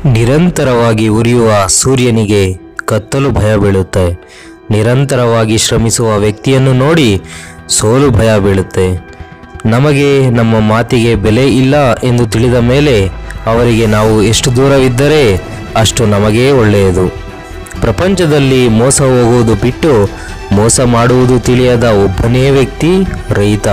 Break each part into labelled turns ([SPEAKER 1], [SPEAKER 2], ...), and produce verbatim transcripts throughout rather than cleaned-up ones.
[SPEAKER 1] ನಿರಂತರವಾಗಿ ಉರಿಯುವ ಸೂರ್ಯನಿಗೆ ಕತ್ತಲು ಭಯ ಬೀಳುತ್ತೆ. ನಿರಂತರವಾಗಿ ಶ್ರಮಿಸುವ ವ್ಯಕ್ತಿಯನ್ನು ನೋಡಿ ಸೋಲು ಭಯ ಬೀಳುತ್ತೆ. ನಮಗೆ ನಮ್ಮ ಮಾತಿಗೆ ಬೆಲೆ ಇಲ್ಲ ಎಂದು ತಿಳಿದ ಮೇಲೆ ಅವರಿಗೆ ನಾವು ಎಷ್ಟು ದೂರವಿದ್ದರೆ ಅಷ್ಟು ನಮಗೇ ಒಳ್ಳೆಯದು. ಪ್ರಪಂಚದಲ್ಲಿ ಮೋಸ ಹೋಗುವುದು ಬಿಟ್ಟು ಮೋಸ ಮಾಡುವುದು ತಿಳಿಯದ ಒಬ್ಬನೇ ವ್ಯಕ್ತಿ ರೈತ.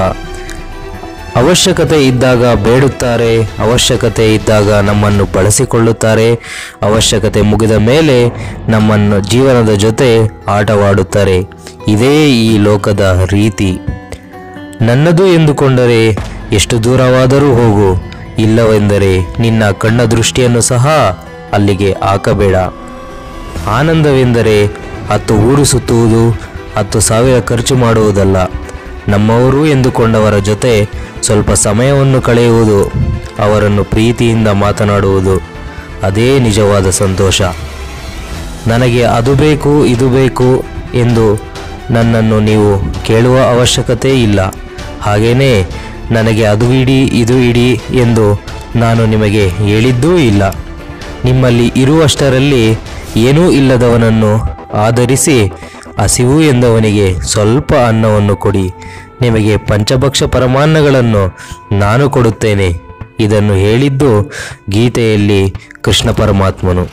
[SPEAKER 1] ಅವಶ್ಯಕತೆ ಇದ್ದಾಗ ಬೇಡುತ್ತಾರೆ, ಅವಶ್ಯಕತೆ ಇದ್ದಾಗ ನಮ್ಮನ್ನು ಬಳಸಿಕೊಳ್ಳುತ್ತಾರೆ, ಅವಶ್ಯಕತೆ ಮುಗಿದ ಮೇಲೆ ನಮ್ಮನ್ನು ಜೀವನದ ಜೊತೆ ಆಟವಾಡುತ್ತಾರೆ. ಇದೇ ಈ ಲೋಕದ ರೀತಿ. ನನ್ನದು ಎಂದುಕೊಂಡರೆ ಎಷ್ಟು ದೂರವಾದರೂ ಹೋಗು, ಇಲ್ಲವೆಂದರೆ ನಿನ್ನ ಕಣ್ಣ ದೃಷ್ಟಿಯನ್ನು ಸಹ ಅಲ್ಲಿಗೆ ಹಾಕಬೇಡ. ಆನಂದವೆಂದರೆ ಹತ್ತು ಊರು ಸುತ್ತುವುದು, ಹತ್ತು ಸಾವಿರ ಖರ್ಚು ಮಾಡುವುದಲ್ಲ. ನಮ್ಮವರು ಎಂದುಕೊಂಡವರ ಜೊತೆ ಸ್ವಲ್ಪ ಸಮಯವನ್ನು ಕಳೆಯುವುದು, ಅವರನ್ನು ಪ್ರೀತಿಯಿಂದ ಮಾತನಾಡುವುದು, ಅದೇ ನಿಜವಾದ ಸಂತೋಷ. ನನಗೆ ಅದು ಬೇಕು ಇದು ಬೇಕು ಎಂದು ನನ್ನನ್ನು ನೀವು ಕೇಳುವ ಅವಶ್ಯಕತೆ ಇಲ್ಲ. ಹಾಗೆಯೇ ನನಗೆ ಅದು ಇಡಿ ಇದು ಇಡಿ ಎಂದು ನಾನು ನಿಮಗೆ ಹೇಳಿದ್ದೂ ಇಲ್ಲ. ನಿಮ್ಮಲ್ಲಿ ಇರುವಷ್ಟರಲ್ಲಿ ಏನೂ ಇಲ್ಲದವನನ್ನು ಆಧರಿಸಿ ಹಸಿವು ಎಂದವನಿಗೆ ಸ್ವಲ್ಪ ಅನ್ನವನ್ನು ಕೊಡಿ. ನಿಮಗೆ ಪಂಚಭಕ್ಷ ಪರಮಾನ್ನಗಳನ್ನು ನಾನು ಕೊಡುತ್ತೇನೆ. ಇದನ್ನು ಹೇಳಿದ್ದು ಗೀತೆಯಲ್ಲಿ ಕೃಷ್ಣ ಪರಮಾತ್ಮನು.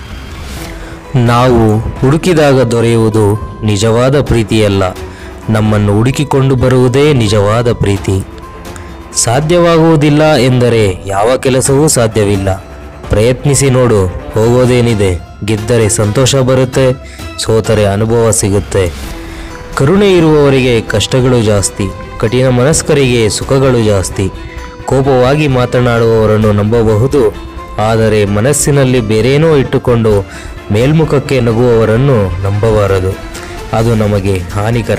[SPEAKER 1] ನಾವು ಹುಡುಕಿದಾಗ ದೊರೆಯುವುದು ನಿಜವಾದ ಪ್ರೀತಿಯಲ್ಲ, ನಮ್ಮನ್ನು ಹುಡುಕಿಕೊಂಡು ಬರುವುದೇ ನಿಜವಾದ ಪ್ರೀತಿ. ಸಾಧ್ಯವಾಗುವುದಿಲ್ಲ ಎಂದರೆ ಯಾವ ಕೆಲಸವೂ ಸಾಧ್ಯವಿಲ್ಲ. ಪ್ರಯತ್ನಿಸಿ ನೋಡು, ಹೋಗೋದೇನಿದೆ. ಗೆದ್ದರೆ ಸಂತೋಷ ಬರುತ್ತೆ, ಸೋತರೆ ಅನುಭವ ಸಿಗುತ್ತೆ. ಕರುಣೆ ಇರುವವರಿಗೆ ಕಷ್ಟಗಳು ಜಾಸ್ತಿ, ಕಠಿಣ ಮನಸ್ಕರಿಗೆ ಸುಖಗಳು ಜಾಸ್ತಿ. ಕೋಪವಾಗಿ ಮಾತನಾಡುವವರನ್ನು ನಂಬಬಹುದು, ಆದರೆ ಮನಸ್ಸಿನಲ್ಲಿ ಬೇರೇನೋ ಇಟ್ಟುಕೊಂಡು ಮೇಲ್ಮುಖಕ್ಕೆ ನಗುವವರನ್ನು ನಂಬಬಾರದು. ಅದು ನಮಗೆ ಹಾನಿಕರ.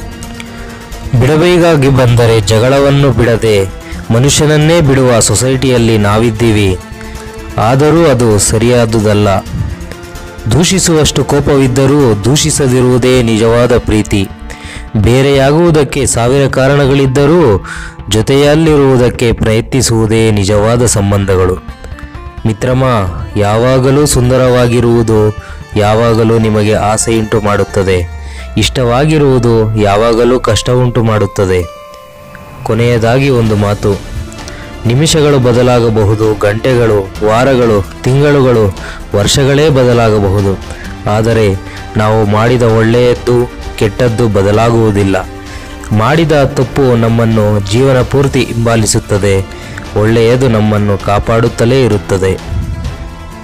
[SPEAKER 1] ಬಿಡಬೇಕಾಗಿ ಬಂದರೆ ಜಗಳವನ್ನು ಬಿಡದೆ ಮನುಷ್ಯನನ್ನೇ ಬಿಡುವ ಸೊಸೈಟಿಯಲ್ಲಿ ನಾವಿದ್ದೀವಿ. ಆದರೂ ಅದು ಸರಿಯಾದುದಲ್ಲ. ದೂಷಿಸುವಷ್ಟು ಕೋಪವಿದ್ದರೂ ದೂಷಿಸದಿರುವುದೇ ನಿಜವಾದ ಪ್ರೀತಿ. ಬೇರೆಯಾಗುವುದಕ್ಕೆ ಸಾವಿರ ಕಾರಣಗಳಿದ್ದರೂ ಜೊತೆಯಲ್ಲಿರುವುದಕ್ಕೆ ಪ್ರಯತ್ನಿಸುವುದೇ ನಿಜವಾದ ಸಂಬಂಧಗಳು. ಮಿತ್ರಮ, ಯಾವಾಗಲೂ ಸುಂದರವಾಗಿರುವುದು ಯಾವಾಗಲೂ ನಿಮಗೆ ಆಸೆಯುಂಟು ಮಾಡುತ್ತದೆ. ಇಷ್ಟವಾಗಿರುವುದು ಯಾವಾಗಲೂ ಕಷ್ಟ ಉಂಟು ಮಾಡುತ್ತದೆ. ಕೊನೆಯದಾಗಿ ಒಂದು ಮಾತು, ನಿಮಿಷಗಳು ಬದಲಾಗಬಹುದು, ಗಂಟೆಗಳು, ವಾರಗಳು, ತಿಂಗಳುಗಳು, ವರ್ಷಗಳೇ ಬದಲಾಗಬಹುದು. ಆದರೆ ನಾವು ಮಾಡಿದ ಒಳ್ಳೆಯದ್ದು ಕೆಟ್ಟದ್ದು ಬದಲಾಗುವುದಿಲ್ಲ. ಮಾಡಿದ ತಪ್ಪು ನಮ್ಮನ್ನು ಜೀವನ ಪೂರ್ತಿ ಹಿಂಬಾಲಿಸುತ್ತದೆ, ಒಳ್ಳೆಯದು ನಮ್ಮನ್ನು ಕಾಪಾಡುತ್ತಲೇ ಇರುತ್ತದೆ.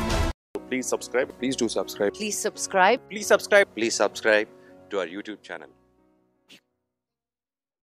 [SPEAKER 2] Please subscribe. Please do subscribe.
[SPEAKER 3] Please subscribe.
[SPEAKER 2] Please subscribe. Please subscribe to our YouTube channel.